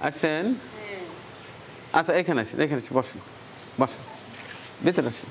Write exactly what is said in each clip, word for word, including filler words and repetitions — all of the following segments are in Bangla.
আসেন। আচ্ছা এখানে আসেন, এখানে এসে বসেন, বসেন, ভিতরে আসেন,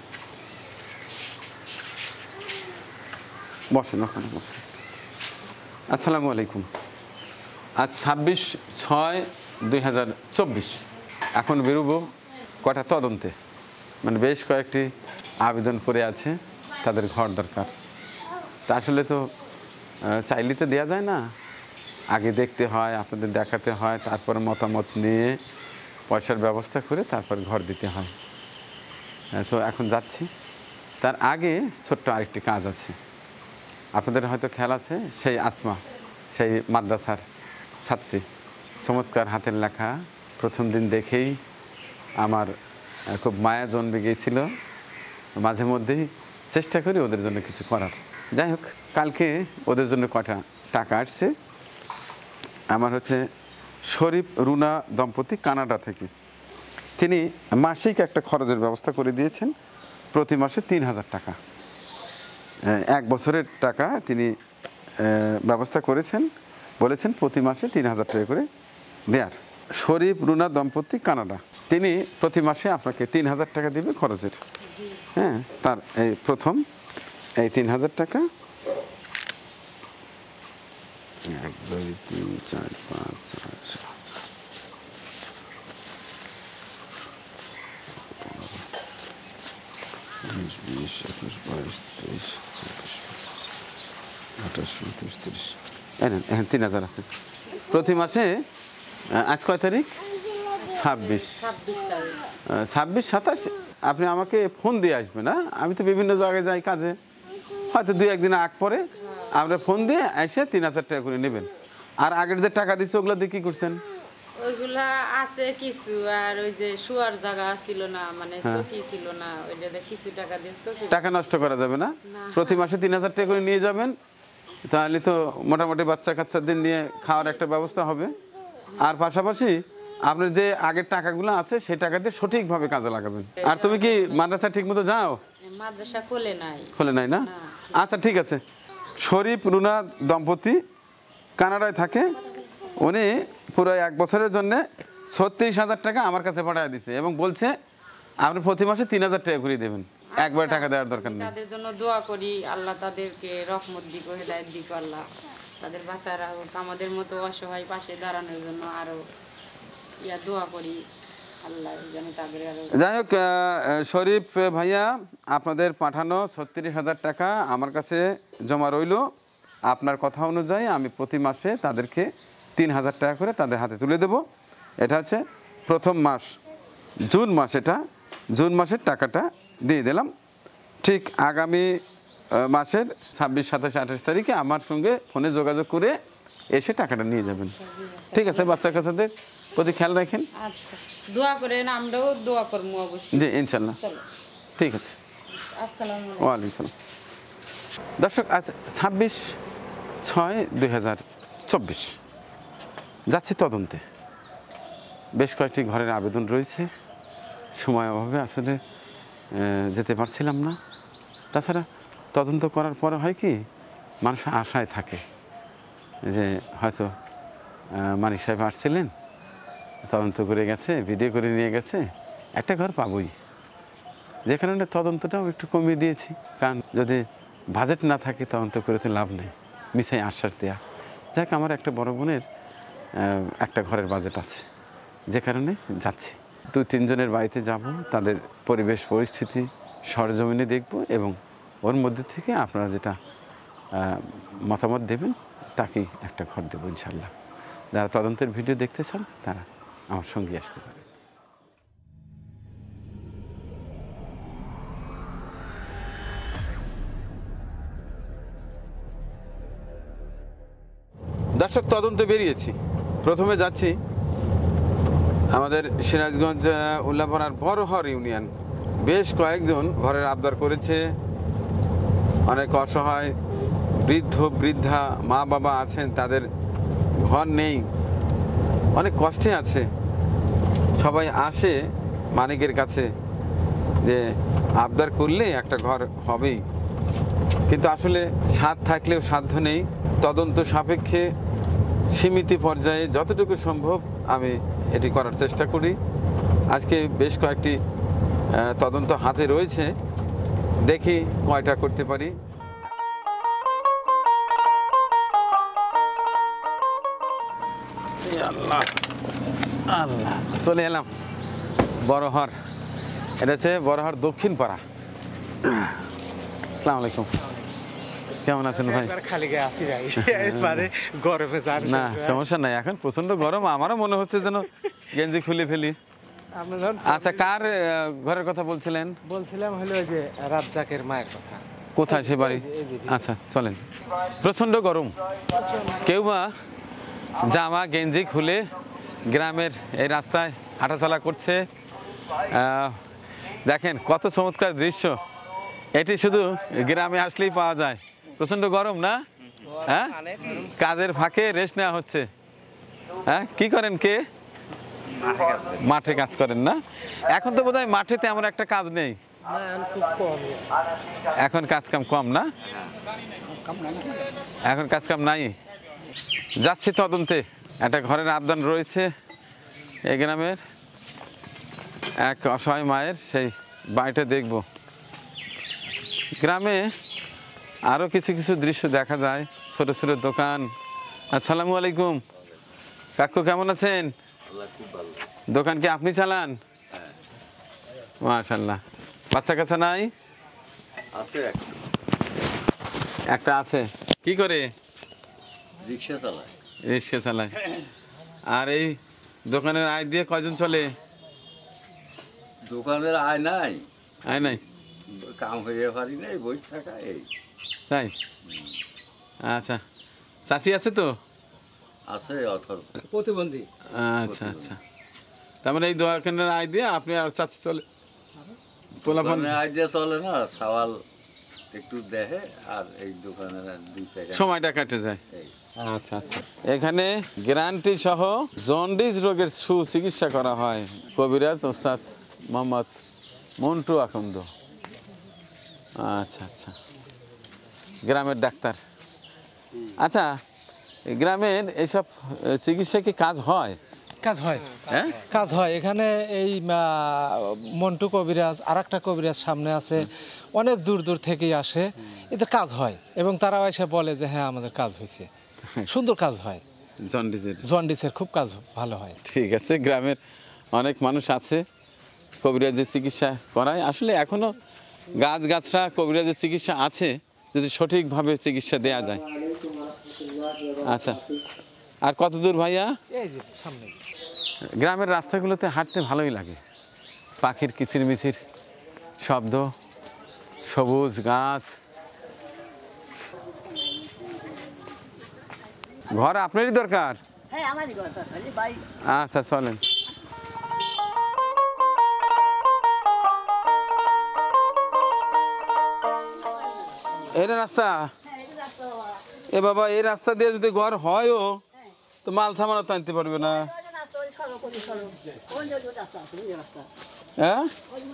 বসেন, ওখানে বসেন। আসসালামু আলাইকুম। আজ ছাব্বিশ ছয় দুই হাজার চব্বিশ। এখন বেরোবো কটা তদন্তে, মানে বেশ কয়েকটি আবেদন করে আছে, তাদের ঘর দরকার। তা আসলে তো চাইলে তো দেওয়া যায় না, আগে দেখতে হয়, আপনাদের দেখাতে হয়, তারপরে মতামত নিয়ে পয়সার ব্যবস্থা করে তারপর ঘর দিতে হয়। তো এখন যাচ্ছি, তার আগে ছোট্ট আরেকটি কাজ আছে। আপনাদের হয়তো খেয়াল আছে, সেই আসমা, সেই মাদ্রাসার ছাত্রী, চমৎকার হাতের লেখা, প্রথম দিন দেখেই আমার খুব মায়া জন্মে গিয়েছিল। মাঝে মধ্যেই চেষ্টা করি ওদের জন্য কিছু করার। যাই হোক, কালকে ওদের জন্য কটা টাকা আসছে। আমার হচ্ছে শরীফ রুনা দম্পতি, কানাডা থেকে। তিনি মাসিক একটা খরচের ব্যবস্থা করে দিয়েছেন, প্রতি মাসে তিন হাজার টাকা, এক বছরের টাকা তিনি ব্যবস্থা করেছেন, বলেছেন প্রতি মাসে তিন হাজার টাকা করে দেয়ার। শরীফ রুনা দম্পতি, কানাডা, তিনি প্রতি মাসে আপনাকে তিন হাজার টাকা দিবে খরচের। হ্যাঁ, তার এই প্রথম এই তিন হাজার টাকা, এক দুই তিন চার পাঁচ ছয় সাত উনিশ বিশ একুশ বাইশ তেইশ চব্বিশ আঠাশ উনত্রিশ তিরিশ, হ্যাঁ তিন হাজার আছে প্রতি মাসে। আজ কয় তারিখ? ছাব্বিশ ছাব্বিশ সাতাশ। আপনি আমাকে ফোন দিয়ে আসবেন। না, আমি তো বিভিন্ন জায়গায় যাই কাজে, হয়তো দুই একদিন আগ পরে আপনি ফোন দিয়ে এসে তিন হাজার টাকা করে নেবেন। আর আগের যে টাকা দিচ্ছে ওগুলো দিয়ে কি করছেন? ওইগুলা আছে কিছু, আর ওই যে শুয়ার জায়গা ছিল না, মানে চকি ছিল না, ওইটাতে কিছু টাকা দিয়ে চকি। টাকা নষ্ট করা যাবে না, প্রতি মাসে তিন হাজার টাকা করে নিয়ে যাবেন, তাহলে তো মোটামুটি বাচ্চা কাচ্চাদের নিয়ে খাওয়ার একটা ব্যবস্থা হবে। আর পাশাপাশি আপনার যে আগের টাকাগুলো আছে সেই টাকা দিয়ে সঠিকভাবে কাজে লাগাবেন। আর তুমি কি মাদ্রাসা ঠিক মতো যাও? মাদ্রাসা খোলে নাই। খোলে নাই না? আচ্ছা ঠিক আছে। শরীফ রুনা দম্পতি কানাডায় থাকে, উনি পুরো এক বছরের জন্য ছত্রিশ হাজার টাকা আমার কাছে পাঠিয়ে দিচ্ছে এবং বলছে আপনি প্রতি মাসে তিন হাজার টাকা করে দেবেন, একবার টাকা দেওয়ার দরকার নেই। তাদের জন্য দোয়া করি, আল্লাহ তাদেরকে রহমত দিক, হেদায়েত দিক, আল্লাহ তাদের বাঁচারা হোক, আমাদের মতো অসহায় পাশে দাঁড়ানোর জন্য আরো ইয়া দোয়া করি, আল্লাহ যেন তাদের আরো। যাই হোক, শরীফ ভাইয়া, আপনাদের পাঠানো ছত্রিশ হাজার টাকা আমার কাছে জমা রইল। আপনার কথা অনুযায়ী আমি প্রতি মাসে তাদেরকে তিন হাজার টাকা করে তাদের হাতে তুলে দেব। এটা হচ্ছে প্রথম মাস, জুন মাস, এটা জুন মাসের টাকাটা দিয়ে দিলাম। ঠিক আগামী মাসের ছাব্বিশ সাতাশ আঠাশ তারিখে আমার সঙ্গে ফোনে যোগাযোগ করে এসে টাকাটা নিয়ে যাবেন। ঠিক আছে? বাচ্চা কাচ্চাদের প্রতি খেয়াল রাখেন। আচ্ছা, দোয়া করেন, আমরাও দোয়া করবো অবশ্যই। জি ইনশাল্লাহ। ঠিক আছে। আসসালামু আলাইকুম। ওয়ালাইকুম সালাম। দর্শক, আজ ছাব্বিশ ছয় দুই হাজার চব্বিশ, যাচ্ছি তদন্তে। বেশ কয়েকটি ঘরের আবেদন রয়েছে, সময় অভাবে আসলে যেতে পারছিলাম না। তাছাড়া তদন্ত করার পরে হয় কি, মানুষ আশায় থাকে যে হয়তো মানিক সাহেব আসছিলেন, তদন্ত করে গেছে, ভিডিও করে নিয়ে গেছে, একটা ঘর পাবই। যে কারণে তদন্তটাও একটু কমিয়ে দিয়েছি, কারণ যদি বাজেট না থাকে তদন্ত করে তো লাভ নেই, মিছাই আশ্বাস দেওয়া। যাক, আমার একটা বড় বোনের একটা ঘরের বাজেট আছে, যে কারণে যাচ্ছি। দু তিনজনের বাড়িতে যাব, তাদের পরিবেশ পরিস্থিতি সরজমিনে দেখব এবং ওর মধ্যে থেকে আপনারা যেটা মতামত দেবেন তাকেই একটা ঘর দেবো ইনশাল্লাহ। যারা তদন্তের ভিডিও দেখতে চান তারা আমার সঙ্গে আসতে পারে। দর্শক, তদন্তে বেরিয়েছি। প্রথমে যাচ্ছি আমাদের সিরাজগঞ্জ উল্লাপাড়ার বড়হর ইউনিয়ন। বেশ কয়েকজন ঘরের আবদার করেছে, অনেক অসহায় বৃদ্ধ বৃদ্ধা মা বাবা আছেন, তাদের ঘর নেই, অনেক কষ্টে আছে। সবাই আসে মানিকের কাছে যে আবদার করলে একটা ঘর হবেই, কিন্তু আসলে সাধ্য থাকলেও সাধ্য নেই। তদন্ত সাপেক্ষে সীমিত পর্যায়ে যতটুকু সম্ভব আমি এটি করার চেষ্টা করি। আজকে বেশ কয়েকটি আহ, তদন্ত হাতে রয়েছে, দেখি কয়টা করতে পারি। এই আল্লাহ আল্লাহ, চলে এলাম বড়হর। এটা হচ্ছে বড়হর দক্ষিণ পাড়া। আসসালামু আলাইকুম, কেমন আছেন ভাই? খালি গায়ে আসি ভাই, এবারে গরমে যান না সমস্যা নাই, এখন প্রচন্ড গরম, আমারও মনে হচ্ছে যেন গেঞ্জি খুলে ফেলি। আমরা যখন আচ্ছা, কার আহ, ঘরের কথা বলছিলেন? বলছিলাম হলো ওই যে রাজ্জাকের মায়ের কথা। কোথায় সে বাড়ি? আচ্ছা চলেন। প্রচন্ড গরম, কেউ বা জামা গেঞ্জি খুলে গ্রামের এই রাস্তায় হাঁটাচলা করছে। আহ, দেখেন কত চমৎকার দৃশ্য, এটি শুধু গ্রামে আসলেই পাওয়া যায়। প্রচন্ড গরম না? হ্যাঁ, কাজের ফাঁকে রেস্ট নেওয়া হচ্ছে। হ্যাঁ, কি করেন কে? মাঠে কাজ করেন না? এখন তো বোধহয় মাঠে তেমন একটা কাজ নেই, খুব কম। এখন কাজ কাম কম না? এখন কাজ কাম নাই। যাচ্ছি তদন্তে, একটা ঘরের আবদান রয়েছে এই গ্রামের এক অসহায় মায়ের, সেই বাড়িটা দেখব। গ্রামে আরও কিছু কিছু দৃশ্য দেখা যায়, ছোট ছোট দোকান। আসসালামু আলাইকুম কাকু, কেমন আছেন? দোকান কি আপনি চালান? মাশাআল্লাহ। বাচ্চা কাচ্চা নাই? একটা আছে। কি করে? রিক্সা চালায়। রিক্সা চালায়। আর এই দোকানের আয় দিয়ে কয়জন চলে? দোকানের আয় নাই, আয় নাই, কাম হয়ে পারি নাই, বসে থাকা এই। তাই? আচ্ছা, চাচি আছে তো? আছে অথর প্রতিবন্ধী। আচ্ছা আচ্ছা, তার মানে এই দোকানের আয় দিয়ে আপনি আর চাচি চলে পোলাপান দোকানের আয় দিয়ে চলে না, সওয়াল একটু দেখে আর এই দোকানের আর দুই চার সময়টা কেটে যায়। এই। আচ্ছা আচ্ছা, এখানে গ্যারান্টি সহ জন্ডিস রোগের সুচিকিৎসা করা হয়। কবিরাজ ওস্তাদ মোহাম্মদ মন্টু আকন্দ। আচ্ছা আচ্ছা, গ্রামের ডাক্তার। আচ্ছা, এই গ্রামের এইসব আহ, চিকিৎসা কি কাজ হয়? কাজ হয়, হ্যাঁ, কাজ হয় এখানে। এই আহ, মন্টু কবিরাজ, আর একটা কবিরাজ সামনে আছে, অনেক দূর দূর থেকেই আসে, এতে কাজ হয় এবং তারাও এসে বলে যে হ্যাঁ আমাদের কাজ হয়েছে, সুন্দর কাজ হয়। জন্ডিসের? জন্ডিসের খুব কাজ ভালো হয়। ঠিক আছে, গ্রামের অনেক মানুষ আছে কবিরাজের চিকিৎসা করায়। আসলে এখনো গাছ গাছরা কবিরাজের চিকিৎসা আছে, যদি সঠিকভাবে চিকিৎসা দেয়া যায়। আচ্ছা, আর কত দূর ভাইয়া? এই যে সামনে গ্রামের রাস্তাগুলোতে হাঁটতে ভালোই লাগে, পাখির কিচিরমিচির শব্দ, সবুজ গাছ। ঘর আপনারই দরকার? হ্যাঁ আমারই ঘর দরকার, এই বাড়ি। আচ্ছা চলেন। এটা রাস্তা? এ বাবা, এই রাস্তা দিয়ে যদি ঘর হয়ও তো মাল সামানো তো আনতে পারবে না। হ্যাঁ,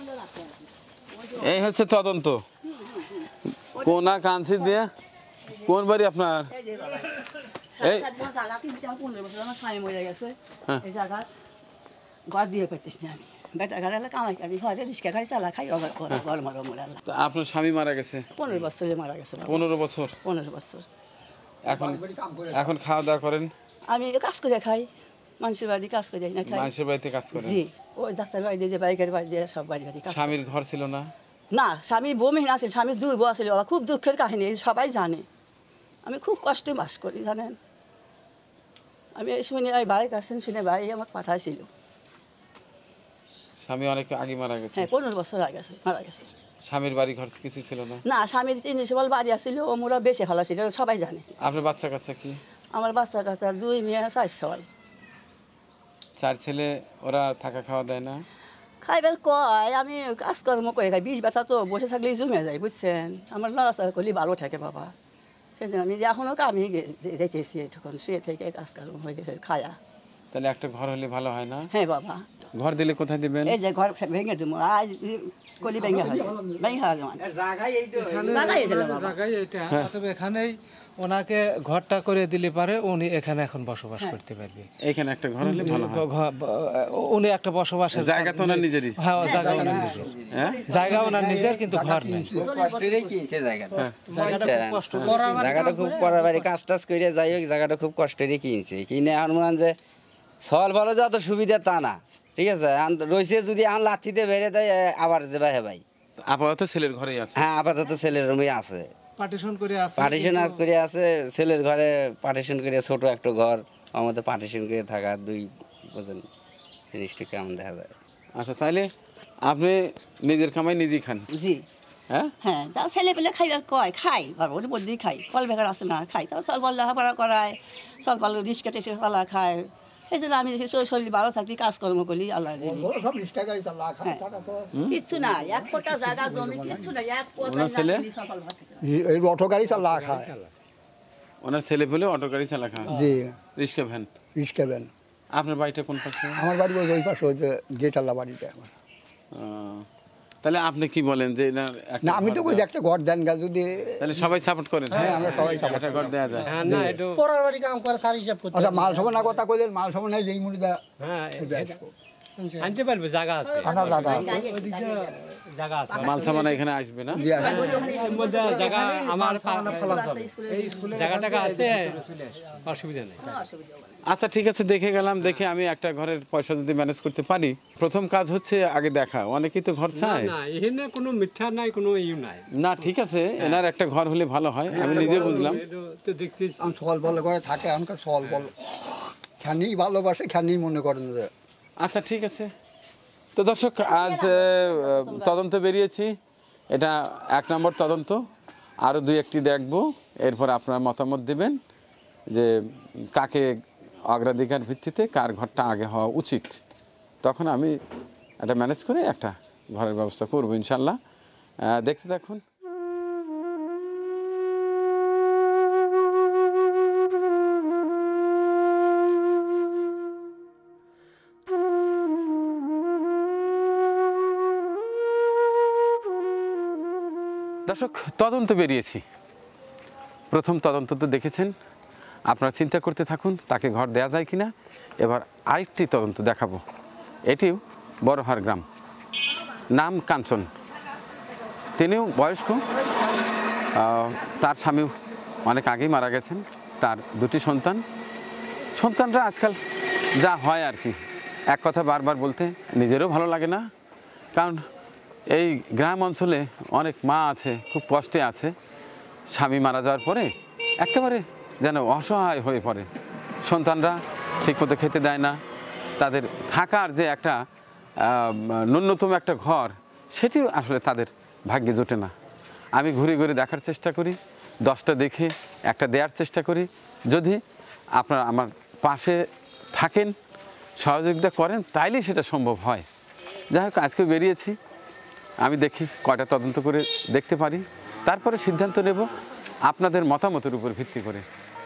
এই হচ্ছে তদন্ত। কোনা কাঞ্চি দিয়ে। কোন বাড়ি আপনার? এই পনেরো বছর আমার স্বামী মরে গেছে, হ্যাঁ। এই জায়গা ঘর দিয়ে পেতেছি না আমি। বেটা ঘরে কামাই কাজি ঘরে রিক্সা খাই চালা খাই অগার করে ঘর মারো মরে আল্লাহ। তো আপনার স্বামী মারা গেছে পনেরো বছরে মারা গেছে বাবা। পনেরো বছর। পনেরো বছর। এখন এখন খাওয়া দাওয়া করেন? আমি কাজ করে খাই, মানুষের বাড়ি কাজ করে যাই না খাই। মানুষের বাড়িতে কাজ করেন? জি, ওই ডাক্তার বাড়ি দিয়ে যে বাইকের বাড়ি দিয়ে সব বাড়ি বাড়ি কাজ করে। স্বামীর ঘর ছিল না? না, স্বামী বমিহীন আছে, স্বামীর দুই বউ আছে বাবা, খুব দুঃখের কাহিনী, সবাই জানে। আমি খুব কষ্টে বাস করি জানেন। আমি এই শুনে এই ভাই কাছেন শুনে ভাই আমাকে পাঠাইছিল। স্বামী অনেক আগে মারা গেছে? হ্যাঁ, পনেরো বছর আগে গেছে, মারা গেছে। স্বামীর বাড়ি ঘর কিছু ছিল না? না, স্বামীর তিন সবল বাড়ি আসছিল, ও মোরা বেঁচে ফেলা ছিল, সবাই জানে। আপনার বাচ্চা কাচ্চা কি? আমার বাচ্চা কাচ্চা দুই মেয়ে চার সওয়াল। চার ছেলে, ওরা থাকা খাওয়া দেয় না? খাইবার কয় আমি কাজকর্ম করে খাই, বিষ ব্যথা তো বসে থাকলেই জমে যায় বুঝছেন। আমার নড়াচড়া করলে ভালো থাকে বাবা, সেই জন্য আমি যে এখনও কামি যাইতেছি, তখন শুয়ে থেকে কাজকর্ম হয়ে গেছে খায়া। তাহলে একটা ঘর হলে ভালো হয় না? হ্যাঁ বাবা, ঘর দিলে কোথায় দিবেন? এই যে ঘর ভেঙে দেবো আজ কলি ভেঙে হয় ভেঙে হয় যেমন জায়গায় এসেছিল বাবা জায়গায় এটা অথবা এখানেই ওনাকে ঘরটা করে দিলে পারে উনি এখানে এখন বসবাস করতে পারবে। এখানে একটা ঘর হলে ভালো হয়। ঘ- ঘ- উনি একটা বসবাসের জায়গা তো ওনার নিজেরই। হ্যাঁ জায়গা ওনার নিজের, হ্যাঁ জায়গা ওনার নিজের কিন্তু ঘর নেই। কষ্টেরই কিনছে জায়গাটা জায়গাটা খুব কষ্ট জায়গাটা খুব পরের বাড়ি কাজ টাজ করে যাই হোক জায়গাটা খুব কষ্টেরই কিনছে কিনে আর মনে হয় যে সল ভালো যত সুবিধা তা না, ঠিক আছে আন- রইছে যদি আন লাথিতে বেড়ে দেয় আবার যে ভাই ভাই আপাতত ছেলের ঘরেই আছে। হ্যাঁ আপাতত ছেলের রুমে আছে, পার্টিশন করে আছে। পার্টিশন করে আছে ছেলের ঘরে, পার্টিশন করে ছোট একটা ঘর আমাদের পার্টিশন করে থাকা দুই বোঝেন জিনিসটা কেমন দেখা যায়। আচ্ছা তাইলে আপনি নিজের কামাই নিজেই খান, জি হ্যাঁ? হ্যাঁ তাও ছেলে পেলে খাইবার কয় খাই ঘর মধ্যেই খাই কল বেকার আছে না খাই তাও চল বল লেখাপড়া করায় চল বল রিক্সা টেসে চালা খায় এই জন্য আমি শরীর ভালো থাকি কাজকর্ম করি আল্লাহ কিচ্ছু না এক ফোঁটা জায়গা জমি কিচ্ছু না এক ওনার ছেলে? এই অটো গাড়ি চালা খায় ওনার ছেলে পেলে অটো গাড়ি চালা খান, জি রিক্সা ভ্যান। Rickshaw van. আপনার বাড়িটা কোন পাশে? আমার বাড়ি ওই ওই পাশে ওই যে গেটাল্লা বাড়িটা আমার। আহ, তাহলে আপনি কি বলেন যে এনার একটা না আমি তো ঘর বলছি দেওয়া- একটা ঘর দেন গা যদি তাহলে সবাই সাপোর্ট করেন? হ্যাঁ, আমরা সবাই support একটা ঘর দেওয়া যায়। হ্যাঁ না এটা পরের বাড়ি কাম করে সার হিসাব করতে আচ্ছা মাল সমানা কথা কইলেন মাল সমান নাই যেই মুড়িদা হ্যাঁ আনতে পারবে, জায়গা আছে, আনার দাদা জায়গা আছে। মাল সামানা এখানে আসবে না? জি আছে। এর মধ্যে জায়গা আমার জায়গা টাকা আছে, অসুবিধা নেই। আচ্ছা ঠিক আছে, দেখে গেলাম। দেখে আমি একটা ঘরের পয়সা যদি ম্যানেজ করতে পারি, প্রথম কাজ হচ্ছে আগে দেখা। অনেকেই তো ঘর চায় না এখানে কোনো মিথ্যা নাই, কোনো ইউ নাই। না। ঠিক আছে, এনার একটা ঘর হলে ভালো হয়, আমি নিজে বুঝলাম। এটা তো দেখতেছি। আমি সল বল করে থাকে এখনকার সল বল খানি ভালোবাসে খানি মনে করেন যে আচ্ছা ঠিক আছে। তো দর্শক, আজ আহ, তদন্ত বেরিয়েছি, এটা এক নম্বর তদন্ত। আরও দুই একটি দেখব, এরপর আপনার মতামত দেবেন যে কাকে অগ্রাধিকার ভিত্তিতে কার ঘরটা আগে হওয়া উচিত। তখন আমি এটা ম্যানেজ করে একটা ঘরের ব্যবস্থা করবো ইনশাল্লাহ। আহ, দেখতে থাকুন। দর্শক, তদন্ত বেরিয়েছি। প্রথম তদন্ত তো দেখেছেন, আপনারা চিন্তা করতে থাকুন তাকে ঘর দেওয়া যায় কিনা। এবার আরেকটি তদন্ত দেখাবো। এটিও বড়হার গ্রাম, নাম কাঞ্চন। তিনিও বয়স্ক, আহ, তার স্বামীও অনেক আগেই মারা গেছেন। তার দুটি সন্তান, সন্তানরা আজকাল যা হয় আর কি, এক কথা বারবার বলতে নিজেরও ভালো লাগে না। কারণ এই গ্রাম অঞ্চলে অনেক মা আছে, খুব কষ্টে আছে। স্বামী মারা যাওয়ার পরে একেবারে যেন অসহায় হয়ে পড়ে। সন্তানরা ঠিকমতো খেতে দেয় না, তাদের থাকার যে একটা আহ, ন্যূনতম একটা ঘর, সেটিও আসলে তাদের ভাগ্যে জোটে না। আমি ঘুরে ঘুরে দেখার চেষ্টা করি, দশটা দেখে একটা দেওয়ার চেষ্টা করি। যদি আপনারা আমার পাশে থাকেন, সহযোগিতা করেন, তাইলেই সেটা সম্ভব হয়। যাই হোক, আজকে বেরিয়েছি, আমি দেখি কয়টা তদন্ত করে দেখতে পারি, তারপরে সিদ্ধান্ত নেব আপনাদের মতামতের উপর ভিত্তি করে।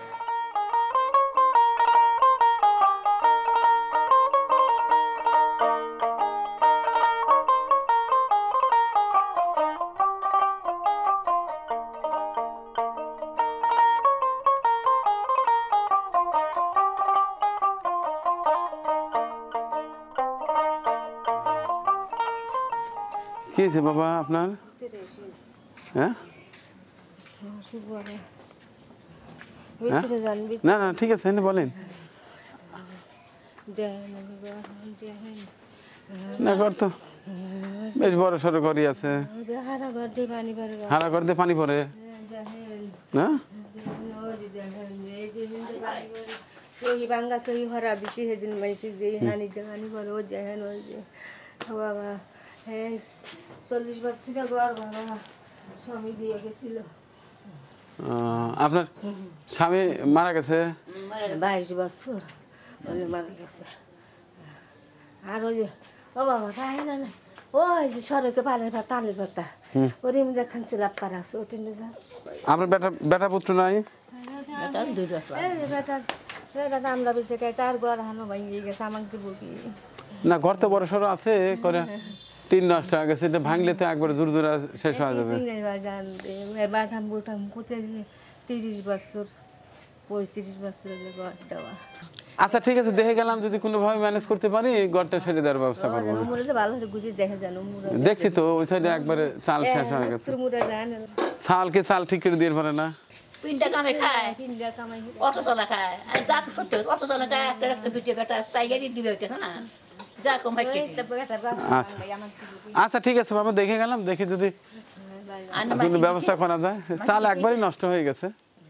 কি হয়েছে বাবা আপনার? হ্যাঁ হ্যাঁ? না না ঠিক আছে, এনে বলেন। না ঘর তো বেশ বড় সড়ো ঘরই আছে। হারা ঘর দিয়ে পানি পড়ে না? সহি ভাঙ্গা সহি ভরা বেশি সেদিন মাইছি দিয়ে হানি জানি বড় যেহেন ওই যে বাবা হ্যাঁ চল্লিশ বছর থেকে ঘর বাবা স্বামী দিয়ে গেছিল। আহ, আপনার স্বামী মারা গেছে? বাইশ বছর বলে মারা গেছে। আর ওই যে ও বাবা তাই না না ওই যে সড়কে পানের পাতা তালের পাতা ওরে আমি দেখান চিলাপ পারা আছে ওটি নিয়ে যান। আপনার বেটা বেটা পুত্র নাই? এই যে বেটার সেটা আমরা বেশি খাই তার ঘর হানো ভাঙিয়ে গেছে আমাকে দিব কি? না ঘর তো বড় সড়ো আছে করে টিন নষ্ট হয়ে গেছে, এটা ভাঙলে তো একবার জোর জোর শেষ হয়ে যাবে। বাটাম বুটাম কোথায় তিরিশ বছর পঁয়ত্রিশ বছর ঘর দেওয়া। আচ্ছা ঠিক আছে, দেখে গেলাম যদি কোনোভাবে ম্যানেজ করতে পারি ঘরটা সেরে দেওয়ার ব্যবস্থা করবো। ভালো করে গুছিয়ে দেখে জানো দেখছি তো ওই সাইডে একবারে চাল শেষ হয়ে গেছে। চালকে চাল ঠিক করে দিয়ে পারে না। পিন্ডা কামে খায়, অটো চলা খায়, আর যা তো সত্যি অটো চলা খায়, একটা একটা দুটো গাটা টাইগারই দিলে হইতেছে না, যা কম হয় আচ্ছা আচ্ছা ঠিক আছে বাবা, দেখে গেলাম, দেখি যদি কোনো ব্যবস্থা করা যায়। চাল একবারই নষ্ট হয়ে গেছে।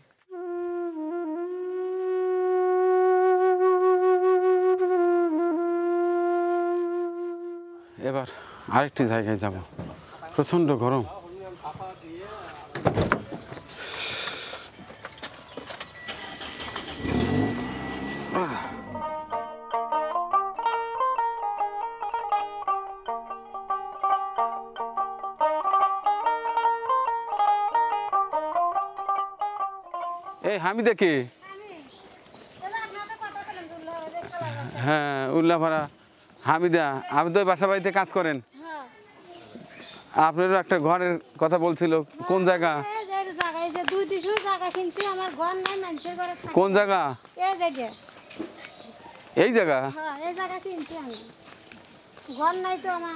এবার আরেকটি জায়গায় যাব, প্রচন্ড গরম। এই হামিদা কে? হ্যাঁ উল্লাপাড়া হামিদা, আপনি তো বাসা বাড়িতে কাজ করেন। আপনারও একটা ঘরের কথা বলছিল, কোন জায়গা? কোন জায়গা? এই জায়গা? ঘর নাই তো আমার,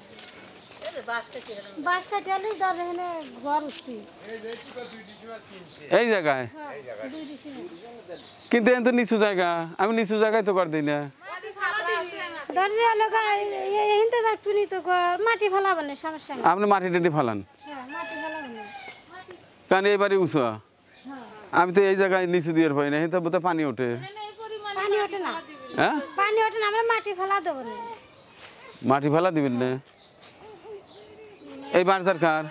এই জায়গায়? কিন্তু এত নিচু জায়গা, আমি নিচু জায়গায় তো ঘর দিই না। আপনি মাটি টাটি ফেলান, কারণ এবারে উঁচু, আমি তো এই জায়গায় নিচু দিয়ে পাই না, তো বোধহয় পানি ওঠে। পানি ওঠে না, হ্যাঁ পানি ওঠে না, আমরা মাটি ফেলা দেবো না। মাটি ফেলা দিবেন না? এই বাজার কার?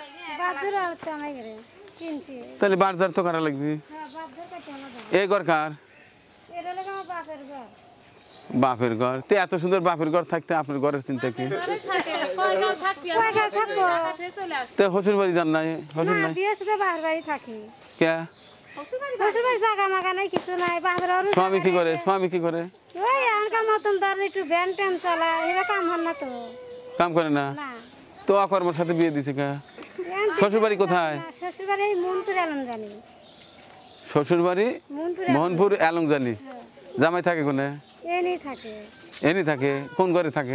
তাহলে বাজার তো কারা লাগবে? এই ঘর কার? বাপের ঘর। তো এত সুন্দর বাপের ঘর থাকতে আপনার ঘরের চিন্তা কি? তো শ্বশুর বাড়ি যান নাই? শ্বশুর নাই কে? স্বামী কি করে? স্বামী কি করে? কাম করে না তো, অকর্মের সাথে বিয়ে দিছে কে? শ্বশুর বাড়ি কোথায়? শ্বশুর বাড়ি মোহনপুর এলংজানি। জামাই থাকে কোনে? এনি থাকে। কোন ঘরে থাকে?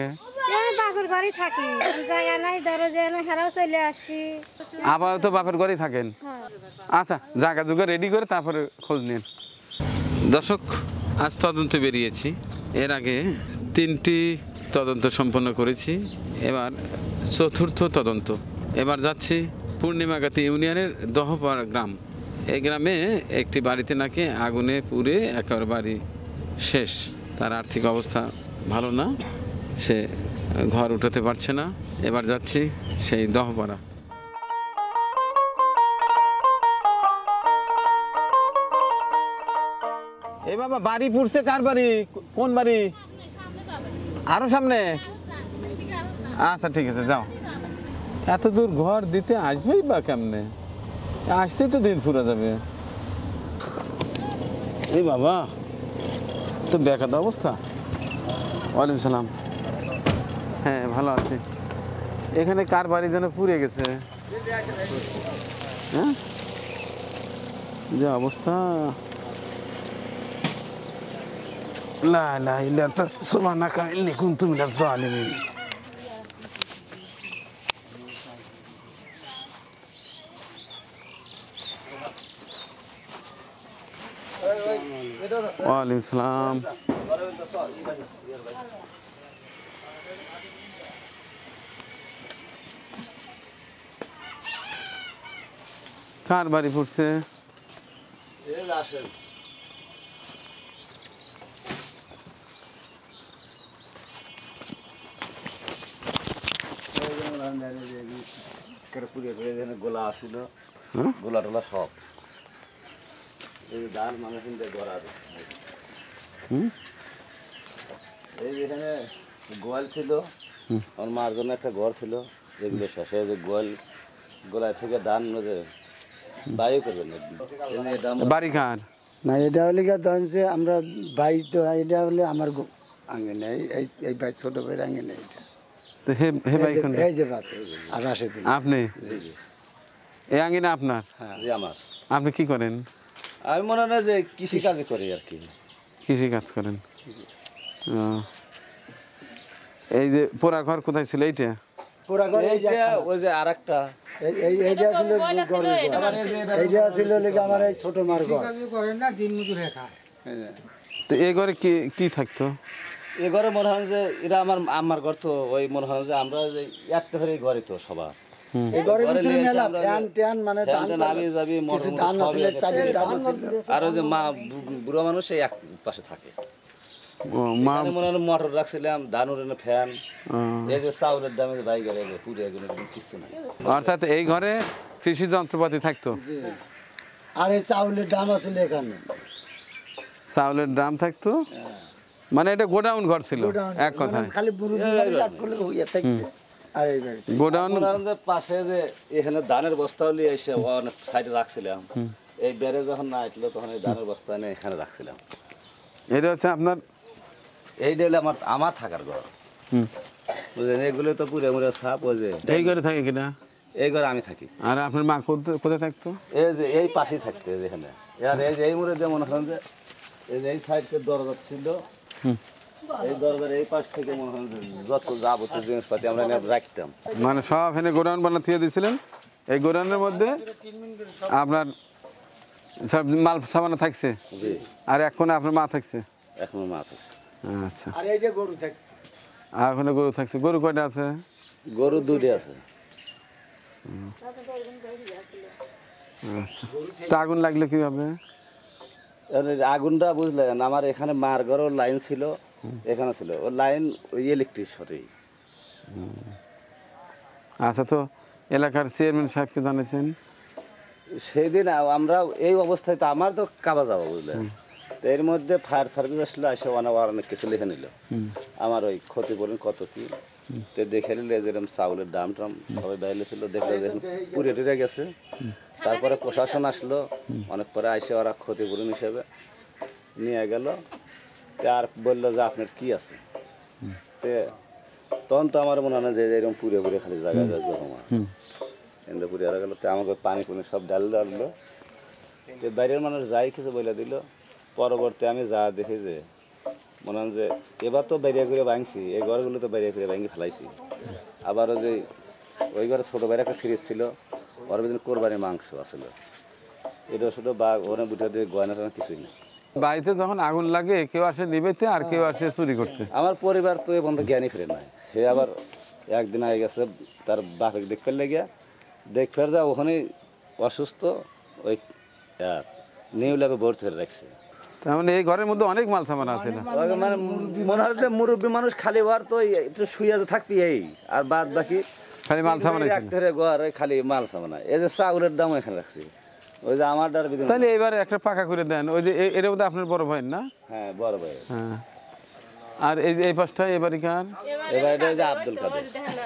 আবার তো বাপের ঘরেই থাকেন। আচ্ছা জায়গা জুগা রেডি করে তারপরে খোঁজ নিন। দর্শক, আজ তদন্তে বেরিয়েছি। এর আগে তিনটি তদন্ত সম্পন্ন করেছি, এবার চতুর্থ তদন্ত। এবার যাচ্ছি পূর্ণিমাগাতি ইউনিয়নের দহপাড়া গ্রাম। এই গ্রামে একটি বাড়িতে নাকি আগুনে পুড়ে একেবারে বাড়ি শেষ। তার আর্থিক অবস্থা ভালো না, সে ঘর উঠাতে পারছে না। এবার যাচ্ছি সেই দহপাড়া। এ বাবা, বাড়ি পুড়ছে কার বাড়ি? কোন বাড়ি? আরো সামনে? আচ্ছা ঠিক আছে, যাও। এত দূর ঘর দিতে আসবেই বা কেমনে? আসতেই তো দিন ফুরা যাবে। এই বাবা, তো বেকার অবস্থা। ওয়ালাইকুম সালাম। হ্যাঁ ভালো আছি। এখানে কার বাড়ি যেন পুড়ে গেছে? হ্যাঁ যে অবস্থা, লা লা ইল্লা সুবহানাকা ইন্নী কুনতু মিনাজ জালিমিন। ওয়ালাইকুম সালাম। কার বাড়ি পড়ছে? গোলা আসিল, গোলা টোলা সব ধান মানুষ গড়া আছে। এই যেখানে গোয়াল ছিল, আমার মার জন্য একটা ঘর ছিল, যেগুলো শেষে যে গোয়াল গোলায় থেকে ধান বায়ু করবেন। বাড়ি কার? না এটা হলে ধরেন যে আমরা বাড়ি তো, এটা হলে আমার আঙ্গিনা এই এই এই ভাই ছোট ভাইয়ের আঙ্গিনা এইটা তো হে হে ভাই কোন এই যে বাসে আর রাশেদুল আপনি জি জি এই আঙ্গিনা আপনার জি আমার আপনি কি করেন আমি মনে হয় যে কৃষি কাজে করি আর কি কৃষি কাজ করেন ও। এই যে পোড়া ঘর কোথায় ছিল এইটা পুরা করে এই যে এইটা ওই যে আরেকটা এই- এই এইটা ছিল গরের ঘর এইটা ছিল লেগে আমার এই ছোট মার ঘর করেন না দিন মজুরে খায় তো এই ঘরে কি কি থাকতো এই ঘরে মনে হয় যে এটা আমার আমার ঘর তো ওই মনে হয় যে আমরা যে একটা ঘরে ঘরে তো সবার এই ঘরের ঘরে ভিতরে নিয়ে এসে মেলা আমরা ফ্যান ট্যান মানে ফ্যান ধান ট্যান চাল- নামি যাবি, কিছু মরহুম ধান সবই আসলে আছে। চালের ধান ছিল। আর ওই যে মা বু- বুড়ো মানুষ এই এক পাশে থাকে ও মা এখানে মনে হয় মোটর রাখছিলাম ধান উড়ানো ফ্যান ও। এই যে চাউলের দামে বাই গেলে পুরো এগুলো কিছু নাই অর্থাৎ এই ঘরে কৃষি যন্ত্রপাতি থাকতো জি। আর এই চাউলের দাম আছিল এখানে চাউলের ড্রাম থাকতো মানে এটা গোডাউন ঘর ছিল গোডাউন, এক কথায় মানে খালি বুড়ো এক করলে হইয়া থাকছে আর এই বাড়িতে গোডাউন মনে হয় যে পাশে যে এখানে ধানের বস্তা নিয়ে এসে অনেক সাইডে রাখছিলাম এই বেড়ে যখন না আসলো তখন এই ধানের বস্তা নিয়ে এখানে রাখছিলাম এটা হচ্ছে আপনার এইটা হলো আমার আমার থাকার ঘর হুম। বুঝলেন এগুলো তো পুরে মুড়ে ছাপ ওই যে এই ঘরে থাকে কিনা এই ঘরে আমি থাকি আর আপনার মা কোথায় কোথায় থাকতো এই যে এই পাশেই থাকতে যেখানে আর এই যে এই মুড়ে যে মনে করেন যে এই যে এই সাইডের দরজা ছিল এই দরজার এই পাশ থেকে মনে করেন যে যত যাবতীয় জিনিসপাতি আমরা এনে রাখতাম মানে সব এখানে গোডাউন বানা থুয়ে দিয়েছিলেন এই গোডাউনের মধ্যে আপনার সব মাল সামানা থাকছে জি আর এক কোণে আপনার মা থাকছে এখনো মা থাকছে আচ্ছা আর এই যে গরু থাকছে আর ওখানে গরু থাকছে গরু কয়টা আছে গরু দুটি আছে আচ্ছা তা আগুন লাগলে কি হবে আর এই আগুনটা বুঝলেন আমার এখানে মার ঘরও লাইন ছিল এখানে ছিল ও লাইন ওই ইলেকট্রিক সরি আচ্ছা তো এলাকার চেয়ারম্যান সাহেবকে জানিয়েছেন সেই দিন আমরা এই অবস্থায় তো আমার তো কাবা যাবো বুঝলেন তো এর মধ্যে ফায়ার সার্ভিস আসলে এসে অনেক অনেক কিছু লিখে নিল আমার ওই ক্ষতিপূরণ কত কি তো দেখে নিল যেরকম চাউলের দাম টাম সবাই বাইরে ছিল দেখলো দেখুন পুড়ে টুরে গেছে তারপরে প্রশাসন আসলো অনেক পরে আসে ওরা ক্ষতিপূরণ হিসেবে নিয়ে গেল তো আর বললো যে আপনার কি আছে তো তখন তো আমার মনে হয় না যে এরকম পুড়ে পুড়ে খালি জায়গায় যায় জমা এনে পুড়ে গেল তো আমাকে পানি পুনি সব ডাল ডাললো তো বাইরের মানুষ যাই কিছু বলে দিল পরবর্তী আমি যা দেখি যে মনে হয় যে এবার তো বাইরে করে ভাঙছি এই ঘরগুলো তো বাইরে করে ভাঙি ফেলাইছি আবারও যে ওই ঘরে ছোটো বাইরে একটা ফ্রিজ ছিল ওর ভিতরে কোরবানি মাংস আসলো এটা শুধু বা ওখানে বুঝে দিয়ে গয়না টয়না কিছুই নেই বাড়িতে যখন আগুন লাগে কেউ আসে নিবেতে আর কেউ আসে চুরি করতে আমার পরিবার তো এ বন্ধু জ্ঞানী ফিরে নাই সে আবার একদিন আগে গেছে তার বাপে দেখতে লেগে দেখ ফের যা ওখানে অসুস্থ ওই নিউ ল্যাবে ভর্তি করে রাখছে তার মানে এই ঘরের মধ্যে অনেক মাল সামান আছে না ওই মানে মনে হয় যে মুরব্বী মানুষ খালি ওর তো এই একটু শুয়ে তো থাকবি এই আর বাদ বাকি খালি মাল সামান আছে। একটা ঘর ওই খালি মাল সামানা এই যে চাউলের দাম এখানে রাখছি ওই যে আমার ডার বিদিন তাহলে এবারে একটা পাকা করে দেন ওই যে এ- এর মধ্যে আপনার বড় ভাই না হ্যাঁ বড় ভাই হ্যাঁ আর এই যে এই পাশটা এবারে কার এবার এটা ওই যে আব্দুল কাদের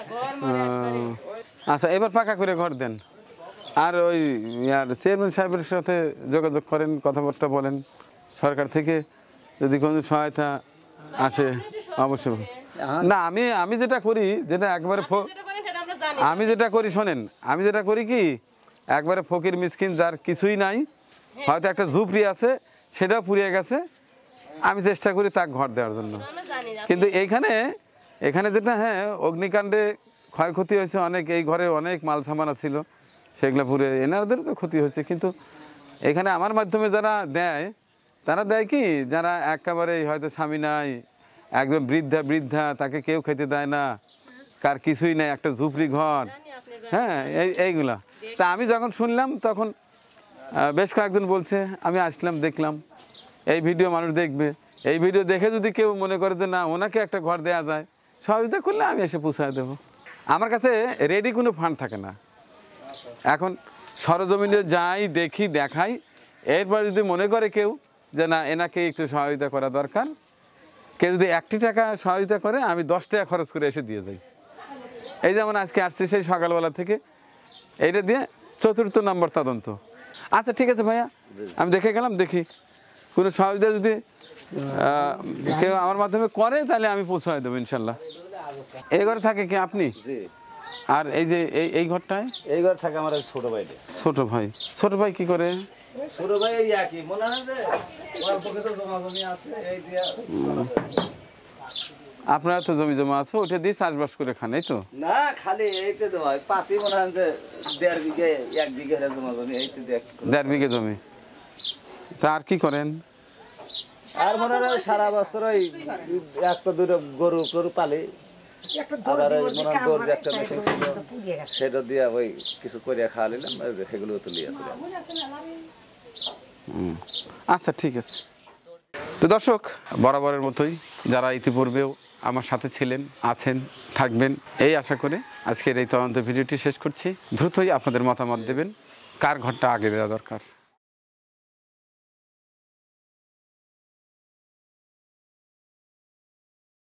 আহ, আচ্ছা এবার পাকা করে ঘর দেন আর ওই ইয়ার চেয়ারম্যান সাহেবের সাথে যোগাযোগ করেন কথাবার্তা বলেন সরকার থেকে যদি কোনো সহায়তা আসে অবশ্যই না আমি আমি যেটা করি যেটা একবারে ফ- আমি যেটা করি শোনেন আমি যেটা করি কি একবারে ফকির মিসকিন যার কিছুই নাই হয়তো একটা ঝুপড়ি আছে সেটাও পুড়িয়ে গেছে আমি চেষ্টা করি তাকে ঘর দেওয়ার জন্য কিন্তু এইখানে এখানে যেটা হ্যাঁ অগ্নিকাণ্ডে ক্ষয়ক্ষতি হয়েছে অনেক এই ঘরে অনেক মাল সামানা ছিল সেগুলো পুড়ে এনাদের তো ক্ষতি হচ্ছে কিন্তু এখানে আমার মাধ্যমে যারা দেয় তারা দেয় কি যারা একেবারে হয়তো স্বামী নাই একদম বৃদ্ধা বৃদ্ধা তাকে কেউ খেতে দেয় না কার কিছুই নেই একটা ঝুপড়ি ঘর হ্যাঁ এই এইগুলা তা আমি যখন শুনলাম তখন আহ, বেশ কয়েকজন বলছে আমি আসলাম দেখলাম এই ভিডিও মানুষ দেখবে এই ভিডিও দেখে যদি কেউ মনে করে যে না ওনাকে একটা ঘর দেওয়া যায় সহযোগিতা করলে আমি এসে পৌঁছায় দেবো আমার কাছে রেডি কোনো ফান্ড থাকে না এখন সরজমিনে যাই দেখি দেখাই এরপর যদি মনে করে কেউ যে না এনাকে একটু সহযোগিতা করা দরকার কেউ যদি একটি টাকা সহযোগিতা করে আমি দশ টাকা খরচ করে এসে দিয়ে যাই এই যেমন আজকে আসছে সেই সকালবেলা থেকে এইটা দিয়ে চতুর্থ নম্বর তদন্ত আচ্ছা ঠিক আছে ভাইয়া আমি দেখে গেলাম দেখি কোনো সহযোগিতা যদি আহ, কেউ আমার মাধ্যমে করে তাহলে আমি পৌঁছায় দেবো ইনশাল্লাহ। এই ঘরে থাকে কি আপনি? জি। আর এই যে এই এই ঘরটায় এই ঘর থাকে আমার ওই ছোট ভাইটা। ছোট ভাই, ছোট ভাই কি করে? ছোট ভাই এই একই মনে হয় যে অল্প কিছু জমা জমি আছে এই দিয়া। আপনারা তো জমি জমা আছে ওটা দিয়ে চাষবাস করে খান, এই তো? না খালি এইতে দেওয়া হয় পাঁচই মনে হয় যে দেড় বিঘে এক বিঘে জমা জমি এইতে দেখ। দেড় বিঘে জমি। তা আর কি করেন? আর মনে হয় সারা বছর ওই একটা দুটো গরু গরু পালি। আবার ওই মনে হয় দর্জি একটা মেশিন ছিল সেটা দিয়ে ওই কিছু করিয়া খাওয়া নিলাম, সেগুলো তুলি আছে। আচ্ছা ঠিক আছে। তো দর্শক, বরাবরের মতোই যারা ইতিপূর্বেও আমার সাথে ছিলেন, আছেন, থাকবেন এই আশা করে আজকের এই তদন্ত ভিডিওটি শেষ করছি। দ্রুতই আপনাদের মতামত দেবেন কার ঘরটা আগে দেওয়া দরকার।